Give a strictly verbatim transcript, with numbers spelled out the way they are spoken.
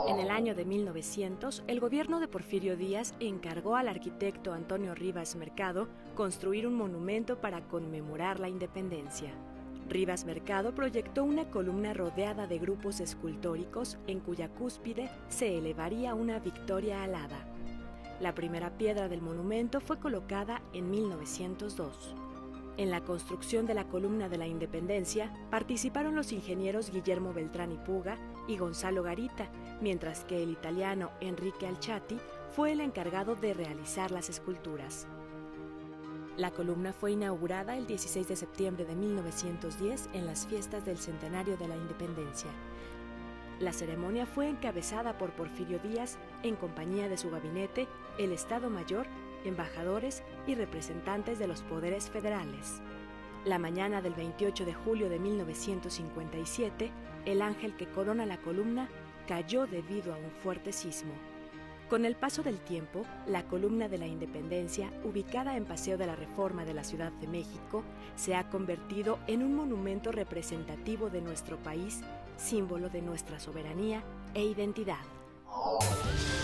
En el año de mil novecientos, el gobierno de Porfirio Díaz encargó al arquitecto Antonio Rivas Mercado construir un monumento para conmemorar la independencia. Rivas Mercado proyectó una columna rodeada de grupos escultóricos en cuya cúspide se elevaría una victoria alada. La primera piedra del monumento fue colocada en mil novecientos dos. En la construcción de la columna de la Independencia participaron los ingenieros Guillermo Beltrán y Puga y Gonzalo Garita, mientras que el italiano Enrique Alciati fue el encargado de realizar las esculturas. La columna fue inaugurada el dieciséis de septiembre de mil novecientos diez en las fiestas del centenario de la Independencia. La ceremonia fue encabezada por Porfirio Díaz en compañía de su gabinete, el Estado Mayor, embajadores y representantes de los poderes federales. La mañana del veintiocho de julio de mil novecientos cincuenta y siete, el ángel que corona la columna cayó debido a un fuerte sismo. Con el paso del tiempo, la columna de la Independencia, ubicada en Paseo de la Reforma de la Ciudad de México, se ha convertido en un monumento representativo de nuestro país, símbolo de nuestra soberanía e identidad.